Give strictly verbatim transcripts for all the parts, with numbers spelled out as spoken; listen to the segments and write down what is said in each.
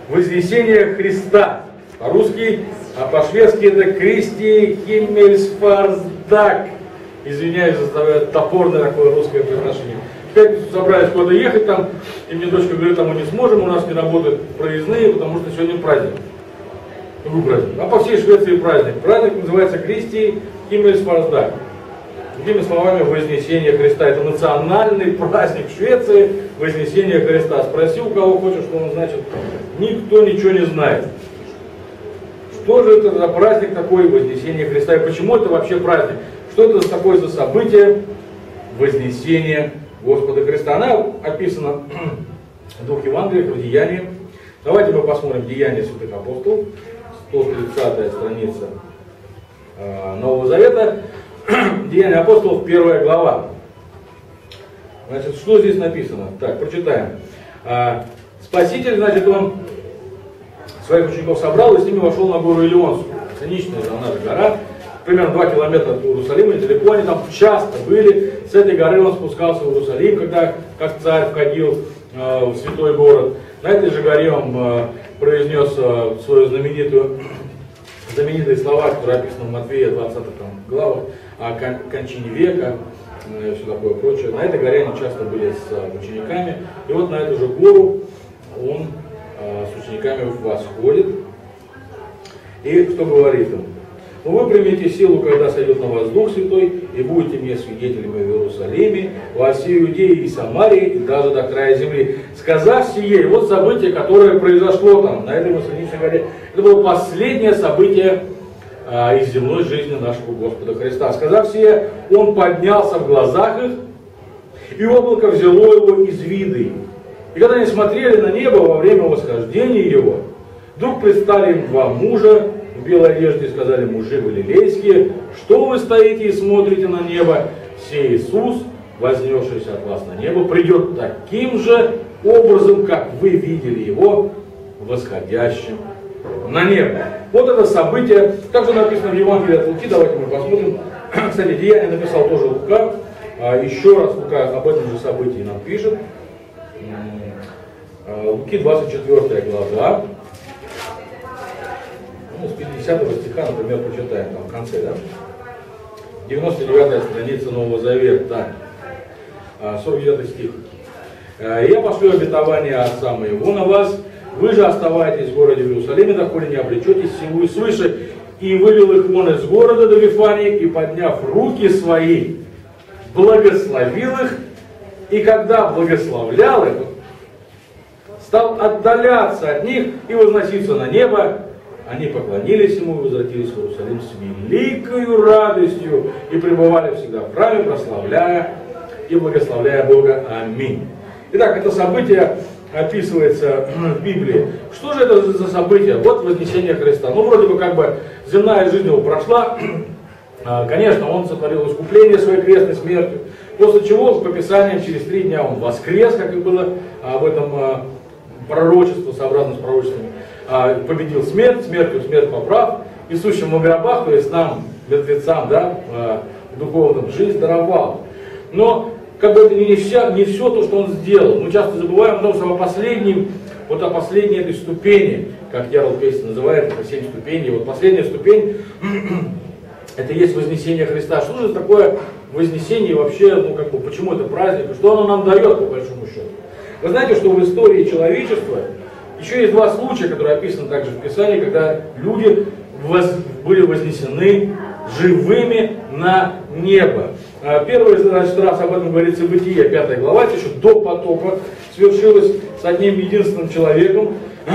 Вознесение Христа. По-русски, а по-шведски это Кристи Химмельсфарсдаг. Извиняюсь за топорное такое русское произношение. В пятницу собрались куда-то ехать там, и мне дочка говорит, там мы не сможем, у нас не работают проездные, потому что сегодня праздник. Какой праздник? А по всей Швеции праздник. Праздник называется Кристи Химмельсфарсдаг. Другими словами, Вознесение Христа. Это национальный праздник в Швеции, Вознесение Христа. Спроси у кого хочешь, что он значит. Никто ничего не знает. Что же это за праздник такой, Вознесение Христа? И почему это вообще праздник? Что это такое за событие Вознесения Господа Христа? Она описана в двух Евангелиях, в Деянии. Давайте мы посмотрим Деяния святых апостолов, сто тридцатая страница э, Нового Завета. Деяния апостолов, первая глава. Значит, что здесь написано? Так, прочитаем. А, Спаситель, значит, он своих учеников собрал и с ними вошел на гору Илионскую. Циничная она же гора, примерно два километра от Иерусалима, недалеко они там часто были. С этой горы он спускался в Иерусалим, когда как царь входил э, в святой город. На этой же горе он э, произнес э, свою знаменитую, знаменитые слова, которые описаны в Матфея двадцатых главах, о кон кончине века и все такое прочее. На этой горе они часто были с учениками. И вот на эту же гору он э, с учениками восходит. И что говорит им? Но вы примете силу, когда сойдет на вас Дух Святой, и будете мне свидетелями в Иерусалиме, во всей Иудее и Самарии, и даже до края земли. Сказав сие, и вот событие, которое произошло там, на этой Масляничной горе, это было последнее событие а, из земной жизни нашего Господа Христа. Сказав сие, он поднялся в глазах их, и облако взяло его из виды. И когда они смотрели на небо во время восхождения его, вдруг предстали им два мужа, в белой одежде, сказали: мужи галилейские, что вы стоите и смотрите на небо? Сей Иисус, вознесшийся от вас на небо, придет таким же образом, как вы видели его восходящим на небо. Вот это событие, также написано в Евангелии от Луки, давайте мы посмотрим. Кстати, Деяния написал тоже Лука, еще раз Лука об этом же событии нам пишет. Луки двадцать четвёртая глава. Ну, с пятидесятого стиха, например, прочитаем там в конце, да? девяносто девятая страница Нового Завета, сорок девятый стих. «Я пошлю обетование Отца моего на вас, вы же оставайтесь в городе в Иерусалиме, доколе не обречетесь всему и свыше. И вывел их вон из города до Вифании, и, подняв руки свои, благословил их, и когда благословлял их, стал отдаляться от них и возноситься на небо. Они поклонились ему и возвратились в Иерусалим с великою радостью и пребывали всегда в храме, прославляя и благословляя Бога. Аминь». Итак, это событие описывается в Библии. Что же это за событие? Вот Вознесение Христа. Ну, вроде бы как бы земная жизнь его прошла. Конечно, он сотворил искупление своей крестной смертью. После чего, по Писаниям, через три дня он воскрес, как и было об этом пророчество, сообразно с пророчествами. Победил смерть, смертью смерть поправ, и сущим в гробах, то есть нам, мертвецам, да, духовным, жизнь даровал. Но как бы это не, вся, не все то, что он сделал. Мы часто забываем о том, что о последнем, вот о последней этой ступени, как Ярл Песня называет, это семь ступеней. Вот последняя ступень, это и есть Вознесение Христа. Что же такое Вознесение вообще, ну как бы, почему это праздник, и что оно нам дает, по большому счету? Вы знаете, что в истории человечества еще есть два случая, которые описаны также в Писании, когда люди воз, были вознесены живыми на небо. Первый, значит, раз об этом говорится в Бытие, пятая глава, еще до потопа свершилось с одним единственным человеком.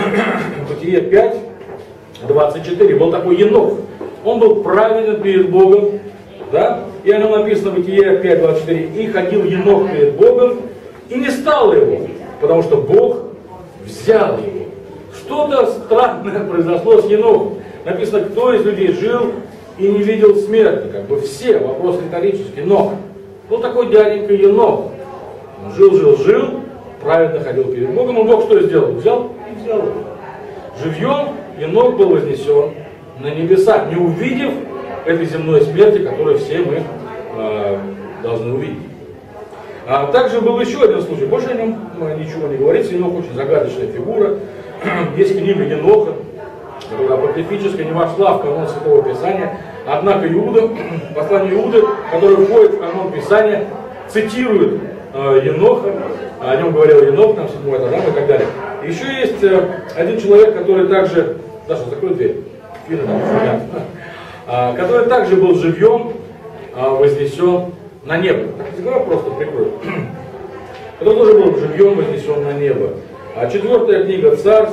Бытие пять, двадцать четыре. Был такой Енох. Он был праведен перед Богом, да? И о нем написано в Бытие пять, двадцать четыре. И ходил Енох перед Богом, и не стал его, потому что Бог взял его. Что-то странное произошло с Енохом. Написано, кто из людей жил и не видел смерти. Как бы все, вопрос риторический. Но был такой дяденька Енох. Он жил, жил, жил, праведно ходил перед Богом. И Бог что сделал? Взял и взял его. Живьем Енох был вознесен на небеса, не увидев этой земной смерти, которую все мы э, должны увидеть. А также был еще один случай, больше о нем ничего не говорится. Енох очень загадочная фигура. есть книга Еноха, которая апокрифическая, не вошла в канон Святого Писания, однако Иуда, послание Иуды, которое входит в канон Писания, цитирует э, Еноха, о нем говорил Енох, там седьмой Адам и так далее. Еще есть э, один человек, который также, Саша, закрой дверь, Фина там сидят, э, который также был живьем, э, вознесен на небо. Так, просто прикрою. Который тоже был живьем вознесен на небо. А четвертая книга Царств,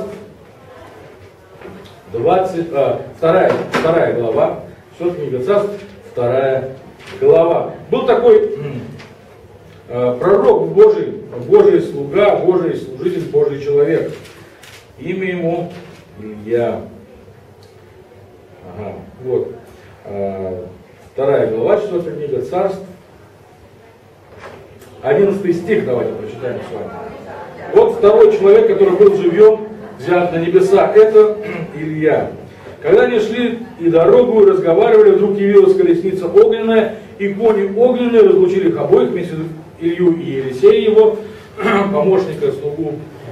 двадцать, а, вторая, вторая глава, все книга Царств, вторая глава. Был такой э, пророк Божий, Божий слуга, Божий служитель, Божий человек. Имя ему Илья. Ага, вот. Э, вторая глава, четвертая книга Царств. Одиннадцатый стих давайте прочитаем с вами. Вот второй человек, который был живьем, взят на небеса, это Илья. Когда они шли и дорогу и разговаривали, вдруг явилась колесница огненная, и кони огненные разлучили их обоих, вместе Илью и Елисея его, помощника, слугу,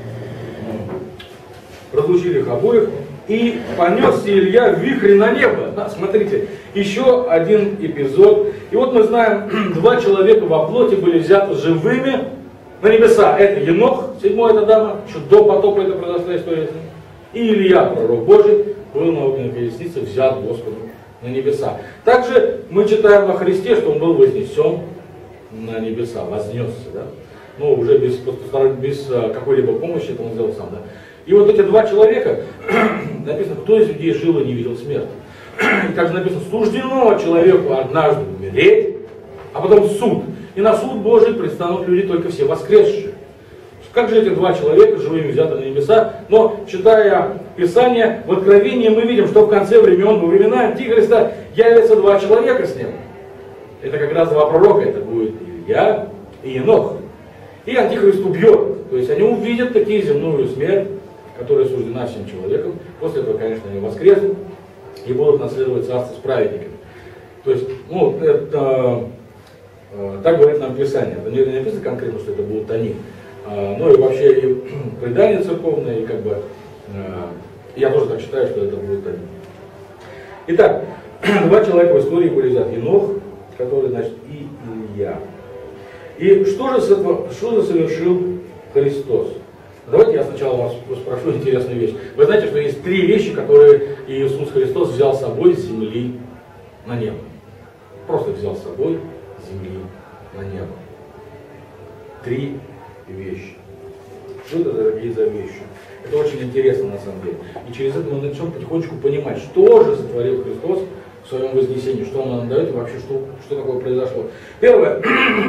разлучили их обоих, и понесся Илья в вихре на небо. Да, смотрите, еще один эпизод. И вот мы знаем, два человека во плоти были взяты живыми на небеса. Это Енох, седьмой это Адама, еще до потопа это произошла история. И Илья, пророк Божий, был на огненной колеснице взят Господом на небеса. Также мы читаем во Христе, что он был вознесен на небеса, вознесся, да? Но уже без, без какой-либо помощи это он сделал сам, да? И вот эти два человека, написано, кто из людей жил и не видел смерти. И также написано, суждено человеку однажды умереть, а потом суд. И на суд Божий предстанут люди только все воскресшие. Как же эти два человека живыми взяты на небеса? Но, читая Писание, в Откровении мы видим, что в конце времен, во времена Антихриста, явятся два человека с ним. Это как раз два пророка, это будет Илья и Енох. И Антихрист убьет их. То есть они увидят такие земную смерть, которая суждена всем человекам. После этого, конечно, они воскреснут и будут наследовать царство с праведниками. То есть, ну, это, э, так говорит нам Писание. Это не написано конкретно, что это будут они. Э, ну и вообще и предание церковное, и как бы, э, я тоже так считаю, что это будут они. Итак, два человека в истории были взяты. Енох, который, значит, и Илья. И что же, что же совершил Христос? Давайте я сначала вас спрошу интересную вещь. Вы знаете, что есть три вещи, которые Иисус Христос взял с собой с земли на небо. Просто взял с собой с земли на небо. Три вещи. Что это дорогие за вещи? Это очень интересно на самом деле. И через это мы начнем потихонечку понимать, что же сотворил Христос в своем вознесении, что Он нам дает и вообще что, что такое произошло. Первое.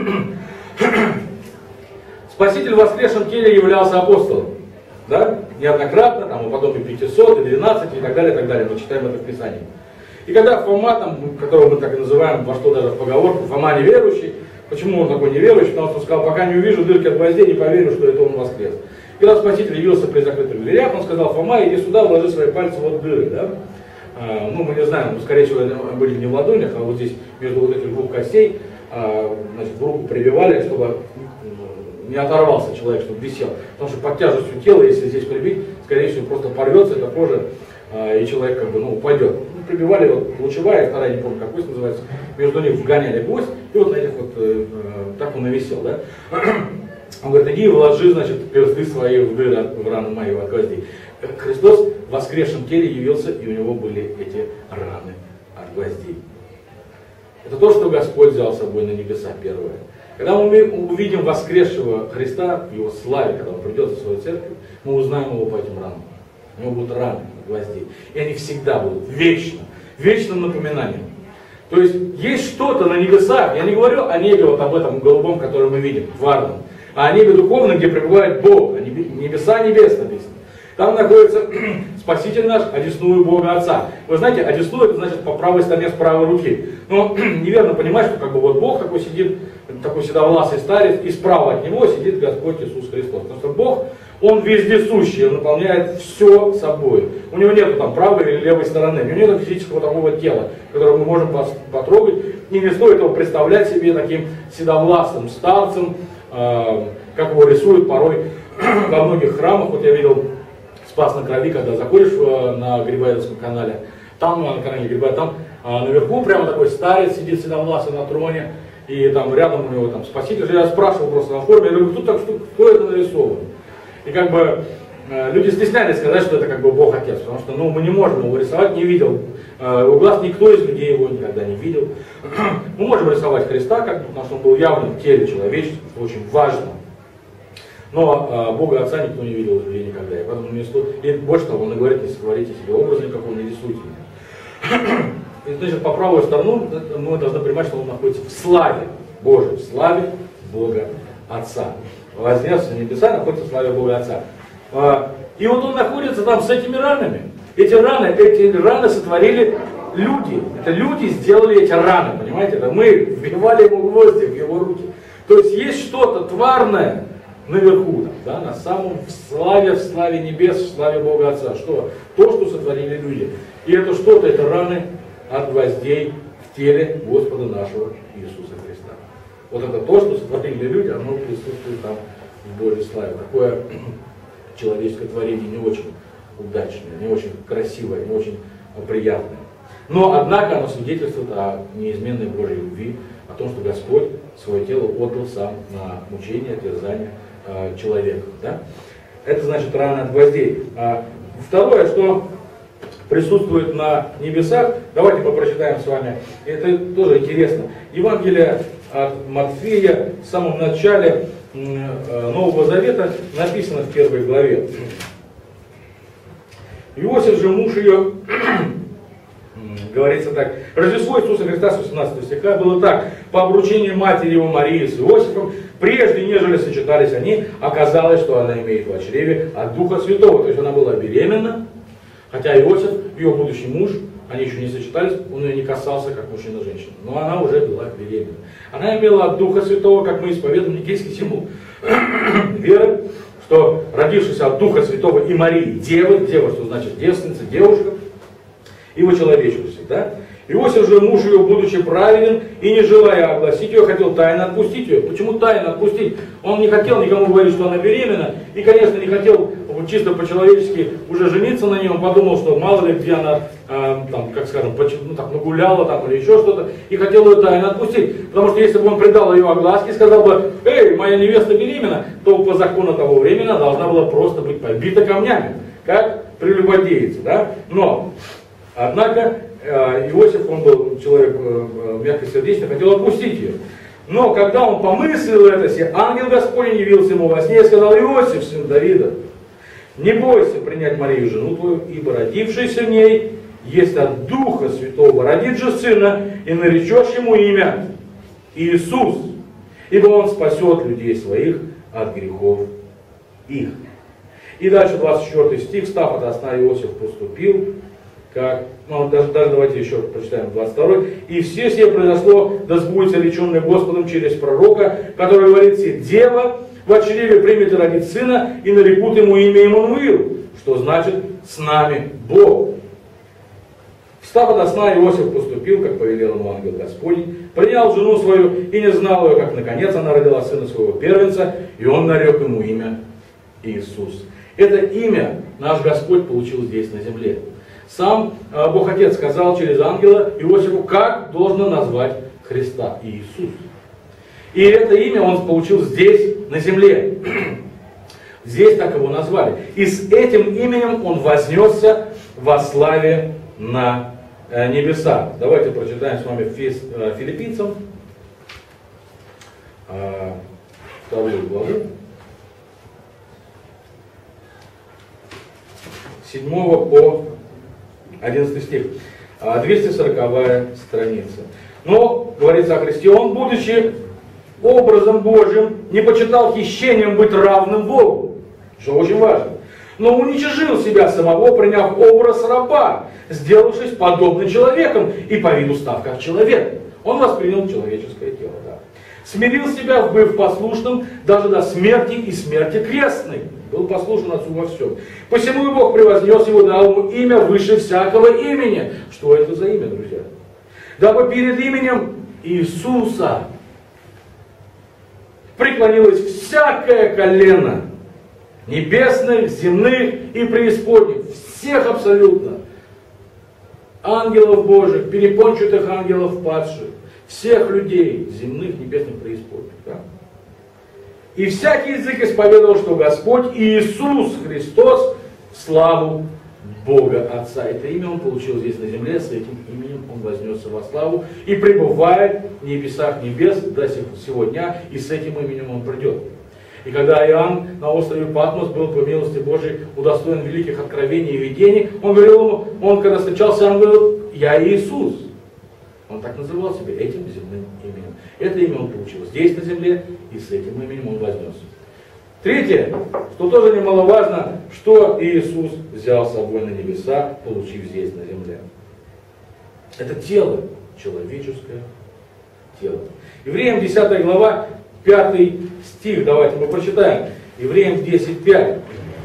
Спаситель в воскресшем теле являлся апостолом. Да? Неоднократно, там, и потом и пятьсот, и двенадцать, и так далее, и так далее. Мы читаем это в Писании. И когда Фома, там, которого мы так и называем, вошло даже в поговорку, Фома неверующий, почему он такой неверующий? Потому что он сказал, пока не увижу дырки от гвоздей, не поверю, что это он воскрес. И когда Спаситель явился при закрытых дверях, он сказал, Фома, иди сюда, вложи свои пальцы вот в дыры. Да? А, ну, мы не знаем, ну, скорее всего, были не в ладонях, а вот здесь, между вот этих двух костей, а, значит, в руку прибивали, чтобы не оторвался человек, чтобы висел. Потому что под тяжестью тела, если здесь прибить, скорее всего, просто порвется эта кожа, и человек как бы, ну, упадет. Ну, прибивали вот лучевая, вторая, не помню, как кость называется, между них вгоняли гвоздь, и вот на этих вот, э, так он и висел, да. Он говорит, иди и вложи, значит, персты свои в дыры, в рану мою от гвоздей. Христос в воскресшем теле явился, и у него были эти раны от гвоздей. Это то, что Господь взял с собой на небеса, первое. Когда мы увидим воскресшего Христа в Его славе, когда Он придет в свою церковь, мы узнаем Его по этим ранам. У Него будут раны от гвоздей. И они всегда будут вечно, вечным напоминанием. То есть есть что-то на небесах, я не говорю о небе вот об этом голубом, который мы видим, тварном, а о небе духовном, где пребывает Бог, а небеса небес написано. Там находится Спаситель наш, одесную Бога Отца. Вы знаете, одесну это значит по правой стороне с правой руки. Но неверно понимать, что как бы вот Бог такой сидит, такой седовласый старец, и справа от него сидит Господь Иисус Христос. Потому что Бог, Он вездесущий, Он наполняет все собой. У Него нет там правой или левой стороны, у Него нет физического такого тела, которое мы можем потрогать. И не стоит его представлять себе таким седовласым старцем, э, как его рисуют порой во многих храмах. Вот я видел «Спас на крови», когда заходишь на Грибоедовском канале, там на канале Грибоедова, там наверху прямо такой старец сидит седовласый на троне, и там рядом у него там спаситель. Я спрашивал просто на форуме, я говорю, кто так, что, кто это нарисован? И как бы люди стеснялись сказать, что это как бы Бог Отец, потому что ну, мы не можем его рисовать, не видел. У глаз никто из людей его никогда не видел. Мы можем рисовать Христа, как бы, потому что он был явно в теле человеческом, что очень важно. Но э, Бога Отца никто не видел в людей никогда. И, поэтому не сто... и больше того, он и говорит, не сотворите себе образа никакого, не рисуйте. И, значит, по правую сторону мы должны понимать, что он находится в славе Божьей, в славе Бога Отца. Вознесся на небеса, находится в славе Бога Отца. А, и вот он находится там с этими ранами. Эти раны, эти раны сотворили люди. Это люди сделали эти раны, понимаете? Это мы вбивали ему гвозди в его руки. То есть есть что-то тварное наверху, там, да, на самом в славе, в славе небес, в славе Бога Отца. Что? То, что сотворили люди. И это что-то, это раны от гвоздей в теле Господа нашего Иисуса Христа. Вот это то, что сотворили люди, оно присутствует там в Божьей славе. Такое человеческое творение не очень удачное, не очень красивое, не очень приятное. Но, однако, оно свидетельствует о неизменной Божьей любви, о том, что Господь свое тело отдал сам на мучение, терзание э, человека. Да? Это значит раны от гвоздей. А второе, что присутствует на небесах, давайте попрочитаем с вами, это тоже интересно. Евангелие от Матфея в самом начале э, Нового Завета написано в первой главе. Иосиф же, муж ее, говорится так, Рождество Иисуса Христа с восемнадцатого стиха было так: по обручению матери его Марии с Иосифом, прежде нежели сочетались они, оказалось, что она имеет в чреве от Духа Святого. То есть она была беременна, хотя Иосиф, ее будущий муж, они еще не сочетались, он ее не касался, как мужчина и женщина. Но она уже была беременна. Она имела от Духа Святого, как мы исповедуем, никейский символ веры, что родившись от Духа Святого и Марии, девы, дева, что значит девственница, девушка, и вочеловечился, да? Иосиф же, муж ее, будучи праведен, и не желая огласить ее, хотел тайно отпустить ее. Почему тайно отпустить? Он не хотел никому говорить, что она беременна, и, конечно, не хотел вот, чисто по-человечески уже жениться на ней. Он подумал, что мало ли где она, э, там, как скажем, ну, так, нагуляла там, или еще что-то, и хотел ее тайно отпустить. Потому что если бы он предал ее огласке и сказал бы: эй, моя невеста беременна, то по закону того времени она должна была просто быть побита камнями, как прелюбодеица, да? Но однако Иосиф, он был человек мягкосердечный, хотел отпустить ее. Но когда он помыслил это себе, ангел Господень явился ему во сне и сказал: Иосиф, сын Давида, не бойся принять Марию, жену твою, ибо родившийся в ней есть от Духа Святого. Родит же сына, и наречешь ему имя Иисус, ибо он спасет людей своих от грехов их. И дальше двадцать четвёртый стих: став ото сна, Иосиф поступил, как, ну, даже, даже давайте еще прочитаем двадцать второй. И все сие произошло, да сбудется реченное Господом через пророка, который говорит себе: дева в чреве примет и родит сына, и нарекут ему имя Иммануил, что значит с нами Бог. Встав ото сна, Иосиф поступил, как повелел ему ангел Господень, принял жену свою и не знал ее, как наконец она родила сына своего первенца, и он нарек ему имя Иисус. Это имя наш Господь получил здесь на земле. Сам э, Бог Отец сказал через ангела Иосифу, как должно назвать Христа: Иисус. И это имя он получил здесь, на земле. Здесь так его назвали. И с этим именем он вознесся во славе на э, небеса. Давайте прочитаем с вами Фис, э, Филиппийцам э, вторую главу. седьмого по одиннадцатый стих, двести сороковая страница. Но, говорится о Христе, он, будучи образом Божьим, не почитал хищением быть равным Богу, что очень важно, но уничижил себя самого, приняв образ раба, сделавшись подобным человеком и по виду став как человек. Он воспринял человеческое тело, да. Смирил себя, быв послушным даже до смерти и смерти крестной. Был послушен Отцу во всем. Посему и Бог превознес его, дал ему имя выше всякого имени. Что это за имя, друзья? Дабы перед именем Иисуса преклонилось всякое колено Небесных, земных и преисподних. Всех абсолютно. Ангелов Божьих, перепончатых ангелов падших. Всех людей, земных, небесных, преисподних. Да? И всякий язык исповедовал, что Господь Иисус Христос в славу Бога Отца. Это имя Он получил здесь на земле, с этим именем Он вознесся во славу и пребывает в небесах небес до сего дня, и с этим именем Он придет. И когда Иоанн на острове Патмос был по милости Божией удостоен великих откровений и видений, он говорил ему, он когда встречался, он говорил, я Иисус. Он так называл себя этим земным именем. Это имя он получил здесь на земле, и с этим именем он вознесся. Третье, что тоже немаловажно, что Иисус взял с собой на небеса, получив здесь на земле. Это тело, человеческое тело. Евреям десятая глава, пятый стих, давайте мы прочитаем. Евреям десять пять.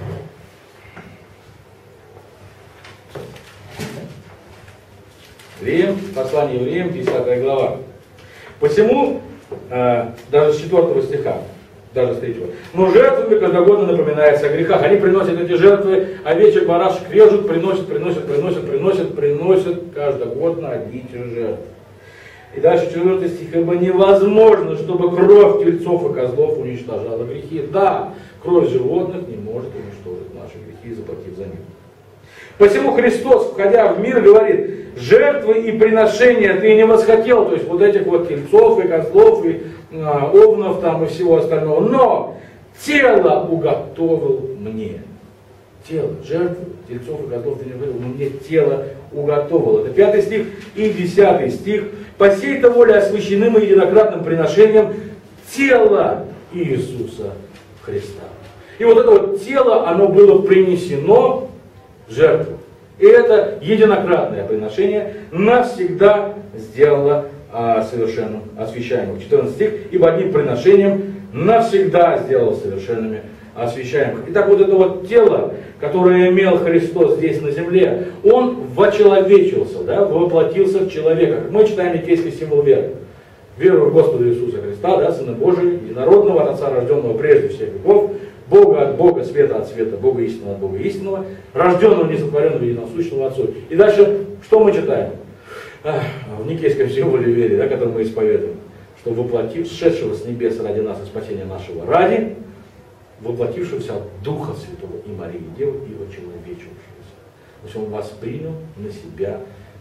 Евреям, послание Евреям, десятая глава. Посему, э, даже с четвёртого стиха, даже с третьего. Но жертвами каждогодно напоминается о грехах. Они приносят эти жертвы, овечек, барашек режут, приносят, приносят, приносят, приносят, приносят каждогодно одни и те же жертвы. И дальше четвёртый стих. Ибо невозможно, чтобы кровь тельцов и козлов уничтожала грехи. Да, кровь животных не может уничтожить наши грехи, заплатив за них. Посему Христос, входя в мир, говорит, жертвы и приношения ты не восхотел, то есть вот этих вот тельцов и козлов и а, овнов там и всего остального, но тело уготовил мне. Тело, жертвы, тельцов и козлов ты не говорил, но мне тело уготовил. Это пятый стих и десятый стих. По сей-то воле освящены мы единократным приношением тела Иисуса Христа. И вот это вот тело, оно было принесено в жертву. И это единократное приношение навсегда сделало а, совершенным, освящаемым. четырнадцатый стих. Ибо одним приношением навсегда сделал совершенными освящаемых. Итак, вот это вот тело, которое имел Христос здесь на земле, он вочеловечился, да, воплотился в человека. Как мы читаем никейский символ веры. Верую в Господа Иисуса Христа, да, Сына Божия, единородного, от Отца рожденного прежде всех веков, Бога от Бога, света от света, Бога истинного от Бога истинного, рожденного, несотворенного, единосущного Отцу. И дальше, что мы читаем? Ах, в никейском символе веры, да, который мы исповедуем, что воплотив, сшедшего с небес ради нас и спасения нашего ради, воплотившегося от Духа Святого и Марии Девы и вочеловечившегося. То есть он воспринял на себя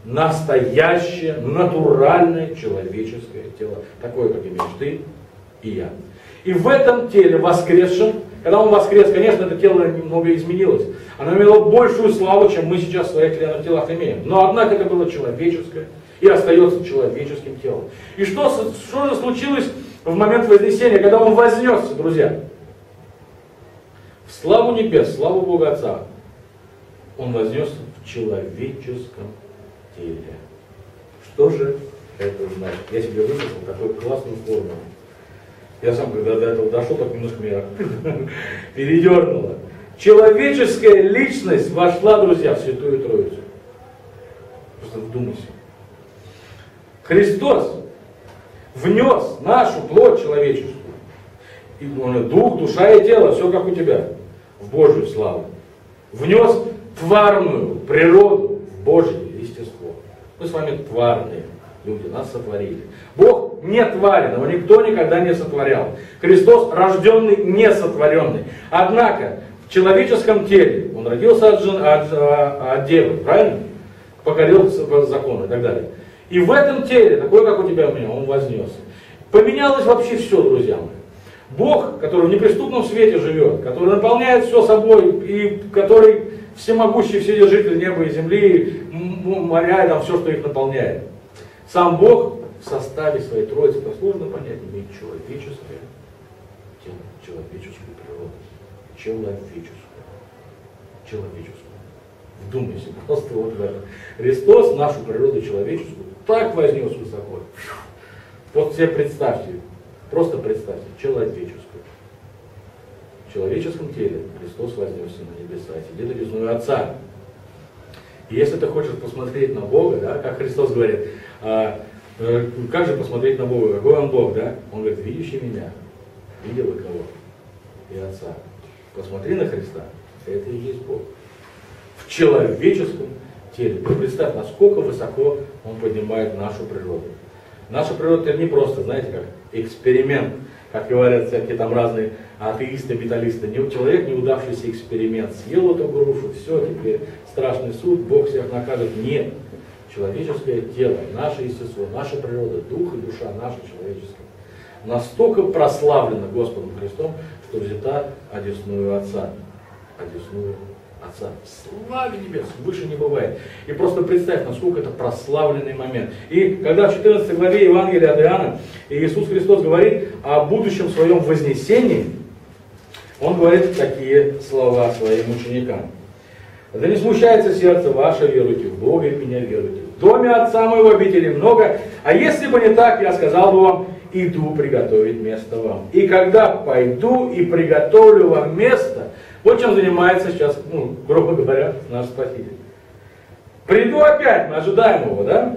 настоящее, натуральное человеческое тело, такое, как имеешь ты и я. И в этом теле воскресшем, когда он воскрес, конечно, это тело немного изменилось. Оно имело большую славу, чем мы сейчас в своих тленных телах имеем. Но однако это было человеческое и остается человеческим телом. И что, что же случилось в момент Вознесения, когда он вознесся, друзья? В славу небес, славу Бога Отца, он вознесся в человеческом теле. Что же это значит? Я себе выписал такую классную формулу. Я сам, когда до этого дошел, так немножко меня передернуло. Человеческая личность вошла, друзья, в Святую Троицу. Просто вдумайся. Христос внес нашу плоть человеческую. И дух, душа и тело, все как у тебя, в Божью славу. Внес тварную природу в Божье естество. Мы с вами тварные люди, нас сотворили. Бог не тварен, его никто никогда не сотворял. Христос рожденный, не сотворенный. Однако в человеческом теле, он родился от, жен, от, от девы, правильно? Покорил законы и так далее. И в этом теле, такой как у тебя у меня, он вознесся. Поменялось вообще все, друзья мои. Бог, который в неприступном свете живет, который наполняет все собой, и который всемогущий, вседержитель неба и земли, моря и там все, что их наполняет. Сам Бог в составе своей Троицы, это сложно понять, имеет человеческое тело, человеческую природу. Человеческую. Человеческую. Вдумайся, просто вот в это. Христос нашу природу человеческую так вознес высоко. Вот себе представьте, просто представьте, человеческую. В человеческом теле Христос вознесся на небеса, сидит одесную Отца. И если ты хочешь посмотреть на Бога, да, как Христос говорит, а, э, как же посмотреть на Бога, какой он Бог, да? Он говорит, видящий меня, видел и кого? И Отца. Посмотри на Христа. Это и есть Бог. В человеческом теле. Ты представь, насколько высоко Он поднимает нашу природу. Наша природа это не просто, знаете, как эксперимент, как говорят всякие там разные атеисты, металлисты. Человек неудавшийся эксперимент. Съел эту грушу, все, теперь страшный суд, Бог всех накажет. Нет. Человеческое тело, наше естество, наша природа, дух и душа наша человеческая настолько прославлена Господом Христом, что взята одесную Отца. Одесную Отца. В славе небес, выше не бывает. И просто представь, насколько это прославленный момент. И когда в четырнадцатой главе Евангелия от Иоанна Иисус Христос говорит о будущем своем вознесении, Он говорит такие слова своим ученикам. Да не смущается сердце ваше, веруйте в Бога и в меня веруйте. В доме Отца моего обителей много, а если бы не так, я сказал бы вам, иду приготовить место вам. И когда пойду и приготовлю вам место, вот чем занимается сейчас, ну, грубо говоря, наш Спаситель. Приду опять, мы ожидаем его, да?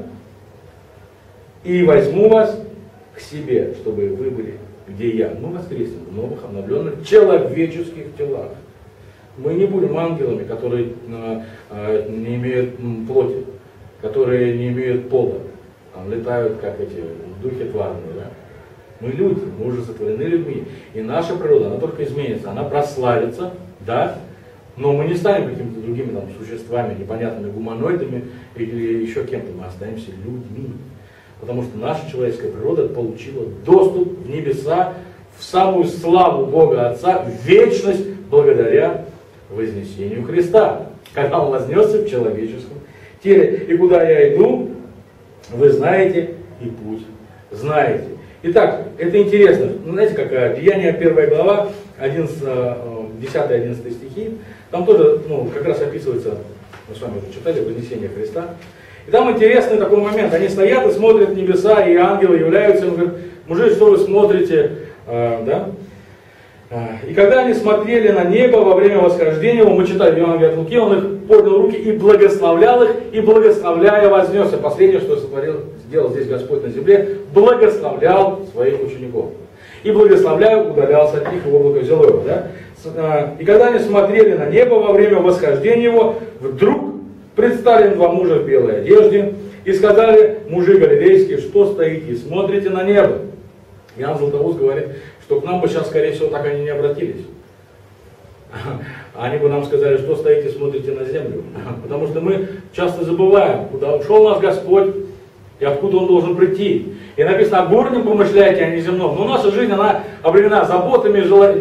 И возьму вас к себе, чтобы вы были, где я. Мы воскреснем в новых, обновленных человеческих телах. Мы не будем ангелами, которые э, э, не имеют м, плоти, которые не имеют пола, там, летают как эти духи тварные, да? Мы люди, мы уже сотворены людьми. И наша природа, она только изменится, она прославится, да, но мы не станем какими-то другими там, существами, непонятными гуманоидами или еще кем-то, мы останемся людьми. Потому что наша человеческая природа получила доступ в небеса, в самую славу Бога Отца, в вечность благодаря вознесению Христа, когда Он вознесся в человеческом теле. И куда я иду, вы знаете, и путь знаете. Итак, это интересно. Знаете, как Деяния первая глава, десятый-одиннадцатый стихи, там тоже ну, как раз описывается, мы с вами уже читали, вознесение Христа. И там интересный такой момент. Они стоят и смотрят в небеса, и ангелы являются. Он говорит, мужи, что вы смотрите? А, да? И когда они смотрели на небо во время восхождения его, мы читали в Евангелии от Луки, он их поднял руки и благословлял их, и благословляя вознесся. Последнее, что сотворил, сделал здесь Господь на земле, благословлял своих учеников. И благословляя, удалялся от них, и облако взяло его. Да? И когда они смотрели на небо во время восхождения его, вдруг предстали им два мужа в белой одежде, и сказали, мужи галилейские, что стоите и смотрите на небо? Иоанн Златоуст говорит, что к нам бы сейчас, скорее всего, так они не обратились. Они бы нам сказали, что стоите, смотрите на землю. Потому что мы часто забываем, куда ушел наш Господь и откуда Он должен прийти. И написано, о горнем помышляйте, а не земном. Но наша жизнь, она обременена заботами,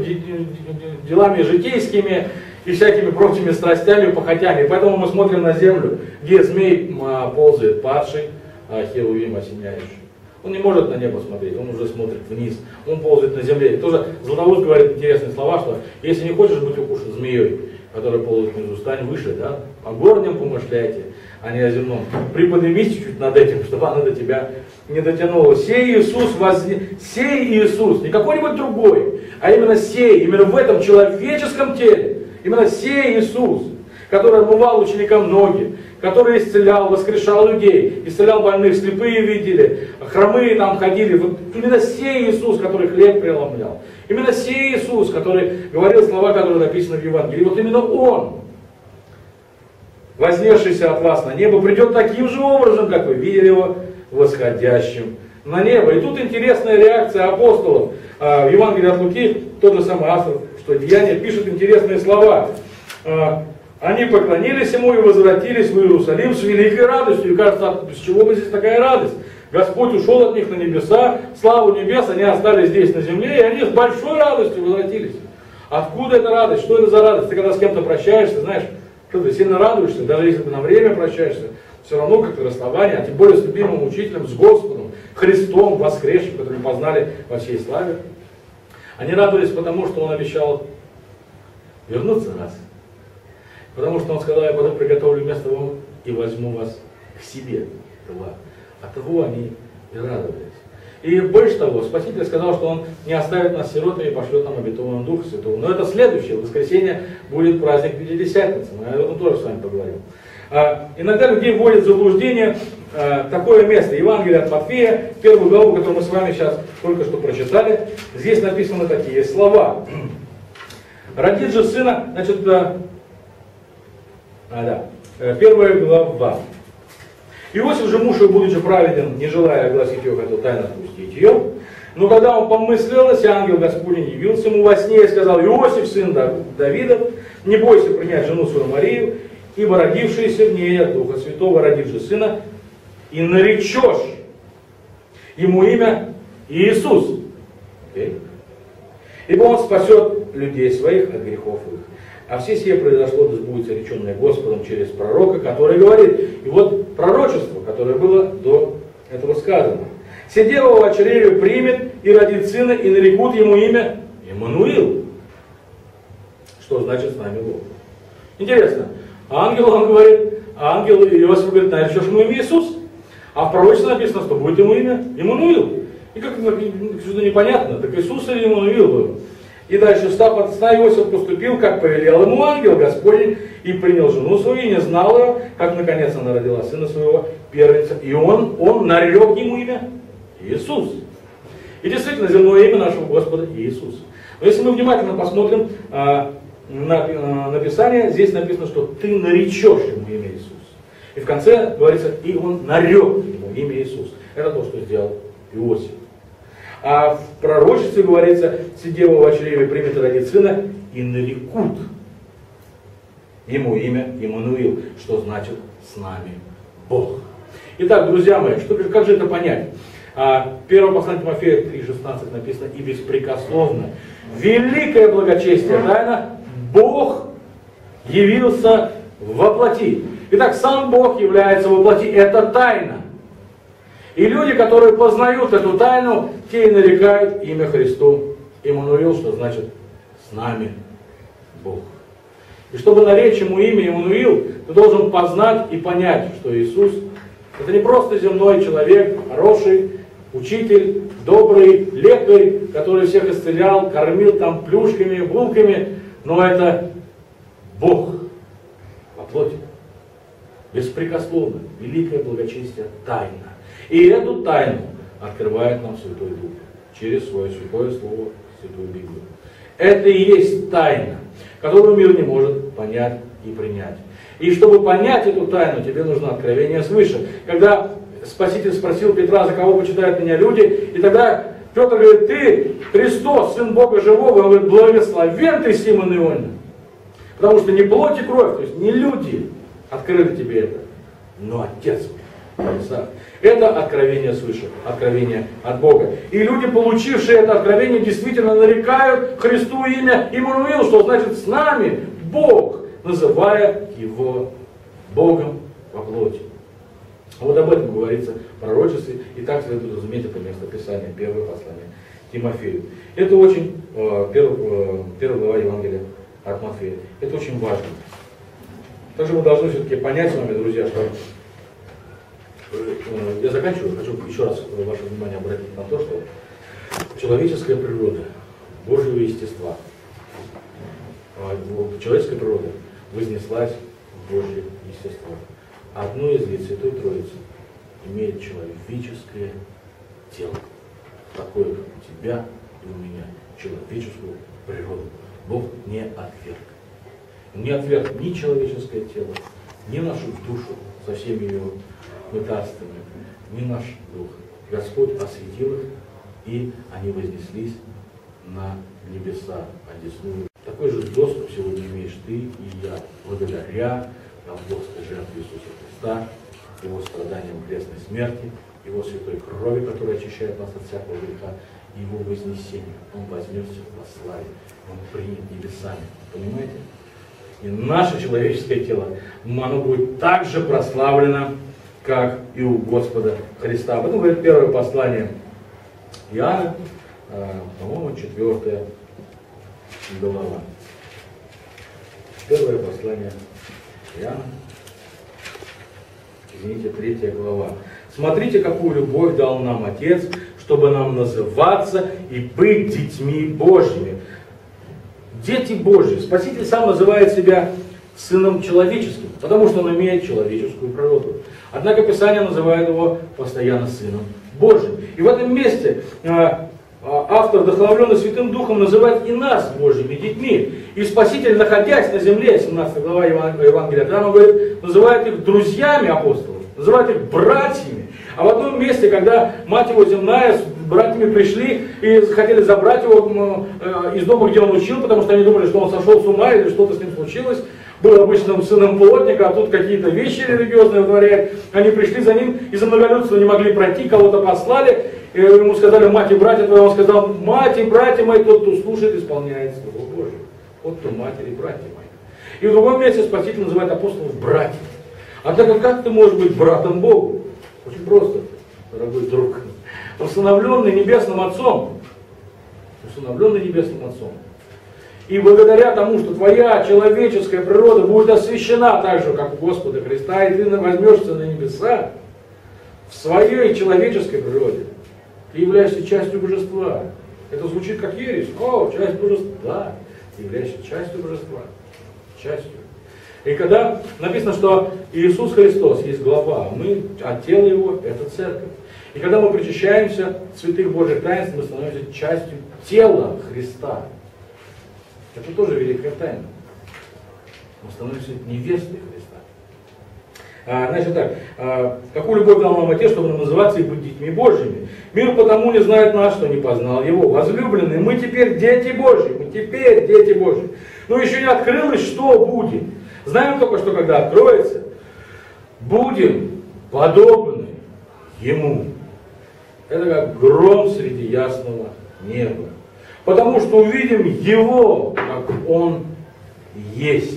делами житейскими и всякими прочими страстями, похотями. Поэтому мы смотрим на землю, где змей ползает, падший, а херувим осеняющий. Он не может на небо смотреть, он уже смотрит вниз, он ползает на земле. И тоже Златоуст говорит интересные слова, что если не хочешь быть укушен змеей, которая ползает внизу, стань выше, да? О горнем помышляйте, а не о земном. Приподнимись чуть-чуть над этим, чтобы она до тебя не дотянула. Сей Иисус, возне... сей Иисус, не какой-нибудь другой, а именно сей, именно в этом человеческом теле, именно сей Иисус, который омывал ученикам ноги, который исцелял, воскрешал людей, исцелял больных, слепые видели, хромые там ходили. Вот именно сей Иисус, который хлеб преломлял. Именно сей Иисус, который говорил слова, которые написаны в Евангелии. Вот именно Он, вознесшийся от вас на небо, придет таким же образом, как вы видели Его восходящим на небо. И тут интересная реакция апостолов. В Евангелии от Луки тот же самый автор, что Деяния, пишет интересные слова. Они поклонились Ему и возвратились в Иерусалим с великой радостью. И кажется, с чего бы здесь такая радость? Господь ушел от них на небеса, славу небес, они остались здесь на земле, и они с большой радостью возвратились. Откуда эта радость? Что это за радость? Ты когда с кем-то прощаешься, знаешь, что ты сильно радуешься, даже если ты на время прощаешься, все равно как-то расставание, а тем более с любимым учителем, с Господом, Христом, воскресшим, который познали во всей славе. Они радовались потому, что Он обещал вернуться раз. Потому что Он сказал, я потом приготовлю место вам и возьму вас к себе. От того они и радовались. И больше того, Спаситель сказал, что Он не оставит нас сиротами и пошлет нам обетованного Духа Святого. Но это следующее, в воскресенье будет праздник Пятидесятницы. Мы об этом тоже с вами поговорим. А, иногда людей вводят в заблуждение а, такое место. Евангелие от Матфея, первую главу, которую мы с вами сейчас только что прочитали. Здесь написаны такие слова. Родит же сына, значит, а, да, первая глава. Иосиф же, муж его, будучи праведен, не желая огласить ее, хотел тайно отпустить ее. Но когда он помыслился, ангел Господень явился ему во сне и сказал: Иосиф, сын Давидов, не бойся принять жену свою Марию, ибо родившаяся в ней от Духа Святого родит же сына, и наречешь ему имя Иисус. Okay. Ибо он спасет людей своих от грехов их. А все сие произошло, да сбудется реченное Господом через пророка, который говорит. И вот пророчество, которое было до этого сказано. Сидева в чреве примет и родит сына, и нарекут ему имя Иммануил. Что значит с нами Бог? Интересно. Ангел, он говорит, ангел Иосиф говорит, наречешь ему имя Иисус. А в пророчестве написано, что будет ему имя Иммануил. И как-то что-то непонятно, так Иисус или Иммануил был. И дальше, встав от сна, Иосиф поступил, как повелел ему ангел Господень, и принял жену свою, и не знал ее, как наконец она родила сына своего, первенца. И он, он нарек ему имя Иисус. И действительно, земное имя нашего Господа Иисус. Но если мы внимательно посмотрим а, на а, написание, здесь написано, что ты наречешь ему имя Иисус. И в конце говорится, и он нарек ему имя Иисус. Это то, что сделал Иосиф. А в пророчестве говорится, сидева в чреве примет и родит сына, и нарекут ему имя Иммануил, что значит с нами Бог. Итак, друзья мои, что, как же это понять? А, первое послание Тимофея три шестнадцать написано, и беспрекословно, великое благочестие тайна, Бог явился во плоти. Итак, сам Бог является во плоти, это тайна. И люди, которые познают эту тайну, те и нарекают имя Христу Иммануил, что значит с нами Бог. И чтобы наречь ему имя Иммануил, ты должен познать и понять, что Иисус это не просто земной человек, хороший, учитель, добрый, лекарь, который всех исцелял, кормил там плюшками, булками, но это Бог во плоти. Беспрекословно, великое благочестие тайна. И эту тайну открывает нам Святой Дух через свое святое слово, Святую Библию. Это и есть тайна, которую мир не может понять и принять. И чтобы понять эту тайну, тебе нужно откровение свыше. Когда Спаситель спросил Петра, за кого почитают меня люди, и тогда Петр говорит, ты Христос, Сын Бога Живого, он говорит, благословен ты, Симон Ионин. Потому что не плоть и кровь, то есть не люди открыли тебе это, но Отец Небеса. Это откровение свыше, откровение от Бога. И люди, получившие это откровение, действительно нарекают Христу имя Иммануил, что значит с нами Бог, называя его Богом во плоти. Вот об этом говорится в пророчестве, и так следует разуметь это место Писания, первое послание Тимофею. Это очень, первая, первая глава Евангелия от Матфея, это очень важно. Также мы должны все-таки понять с вами, друзья, что я заканчиваю, хочу еще раз ваше внимание обратить на то, что человеческая природа, Божьего естества, человеческая природа вознеслась в Божье естество. Одно из лиц Святой Троицы имеет человеческое тело, такое, как у тебя и у меня, человеческую природу. Бог не отверг. Не отверг ни человеческое тело, ни нашу душу со всеми ее мытарствами, ни наш дух. Господь осветил их, и они вознеслись на небеса, одесную. Такой же доступ сегодня имеешь ты и я, благодаря Голгофской жертве Иисуса Христа, Его страданиям крестной смерти, Его святой крови, которая очищает нас от всякого греха, Его вознесению. Он вознесся во славе, Он принят небесами. Понимаете? И наше человеческое тело, оно будет так же прославлено, как и у Господа Христа. Об этом говорит первое послание Иоанна, по-моему, четвертая глава. Первое послание Иоанна, извините, третья глава. Смотрите, какую любовь дал нам Отец, чтобы нам называться и быть детьми Божьими. Дети Божьи. Спаситель сам называет себя Сыном Человеческим, потому что он имеет человеческую природу. Однако Писание называет его постоянно Сыном Божьим. И в этом месте автор, вдохновленный Святым Духом, называет и нас Божьими детьми. И Спаситель, находясь на земле, семнадцатая глава Евангелия, там он говорит, называет их друзьями апостолов, называет их братьями. А в одном месте, когда мать его земная с братьями пришли и хотели забрать его из дома, где он учил, потому что они думали, что он сошел с ума или что-то с ним случилось, был обычным сыном плотника, а тут какие-то вещи религиозные вытворяет. Они пришли за ним, из-за многолюдства не могли пройти, кого-то послали. И ему сказали, мать и братья твои. Он сказал, мать и братья мои, тот, кто слушает, исполняет Слово Божие. Вот кто матери и братья мои. И в другом месте Спаситель называет апостолов братьями. Однако как ты можешь быть братом Богу? Очень просто, дорогой друг. Усыновленный Небесным Отцом. Усыновленный Небесным Отцом. И благодаря тому, что твоя человеческая природа будет освящена так же, как у Господа Христа, и ты возьмешься на небеса, в своей человеческой природе, ты являешься частью божества. Это звучит как ересь. О, часть божества. Да, ты являешься частью божества. Частью. И когда написано, что Иисус Христос есть глава, а мы, а тело Его – это церковь. И когда мы причащаемся святых Божьих таинств, мы становимся частью тела Христа. Это тоже великая тайна. Мы становимся невестой Христа. А, значит так, а, какую любовь дал нам Отец, чтобы нам называться и быть детьми Божьими? Мир потому не знает нас, что не познал Его. Возлюбленные, мы теперь дети Божьи, мы теперь дети Божьи. Но еще не открылось, что будет. Знаем только, что когда откроется, будем подобны Ему. Это как гром среди ясного неба. Потому что увидим Его, как Он есть.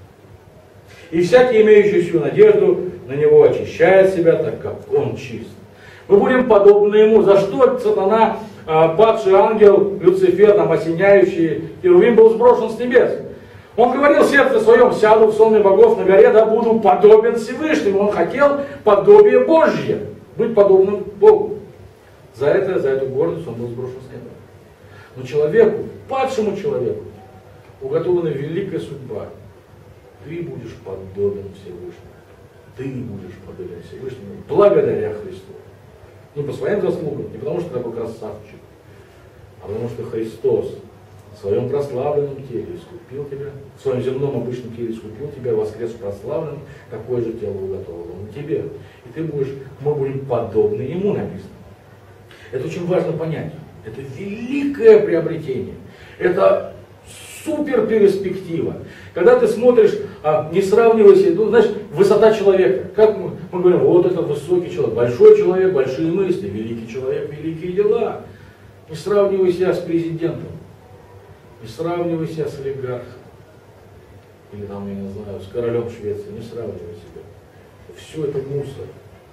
И всякий, имеющий всю надежду на Него, очищает себя, так как Он чист. Мы будем подобны Ему. За что сатана, падший ангел, Люцифер, там, осеняющий Херувим, был сброшен с небес? Он говорил в сердце своем, сяду в сонме богов на горе, да буду подобен Всевышнему. Он хотел подобие Божье, быть подобным Богу. За это, за эту гордость он был сброшен с неба. Но человеку, падшему человеку, уготована великая судьба. Ты будешь подобен Всевышнему. Ты будешь подобен Всевышнему благодаря Христу. Не по своим заслугам, не потому что ты такой красавчик, а потому что Христос в своем прославленном теле искупил тебя, в своем земном обычном теле искупил тебя, воскрес прославленным, такое же тело уготовил Он тебе. И ты будешь, мы будем подобны Ему, написано. Это очень важно понять. Это великое приобретение. Это супер перспектива. Когда ты смотришь, а, не сравнивайся, ну, знаешь, высота человека. Как мы, мы говорим, вот это высокий человек, большой человек, большие мысли, великий человек, великие дела. Не сравнивай себя с президентом. Не сравнивай себя с олигархом. Или там, я не знаю, с королем Швеции. Не сравнивай себя. Все это мусор.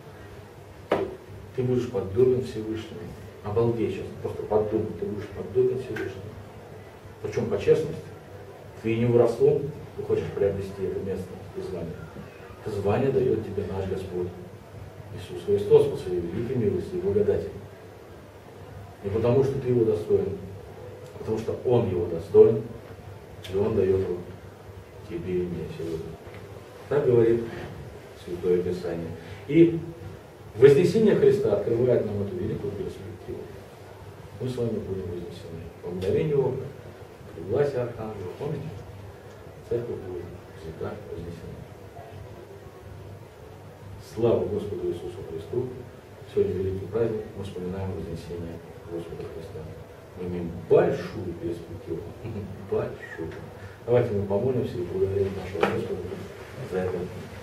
Ты будешь подобен Всевышнему. Обалдеть сейчас, просто подумай, ты будешь подобен Всевышнему. Причем по честности. Ты не воровством, ты хочешь приобрести это место и звание. Это звание дает тебе наш Господь Иисус Христос по своей великой милости и благодати. Не потому, что ты его достоин, а потому что Он его достоин, и Он дает его тебе и мне сегодня. Так говорит Святое Писание. И вознесение Христа открывает нам эту великую перспективу. Мы с вами будем вознесены. По мгновению ока, при гласе Архангела, помните? Церковь будет всегда вознесена. Слава Господу Иисусу Христу! Сегодня великий праздник, мы вспоминаем вознесение Господа Христа. Мы имеем большую перспективу. Большую. Давайте мы помолимся и благодарим нашего Господа за это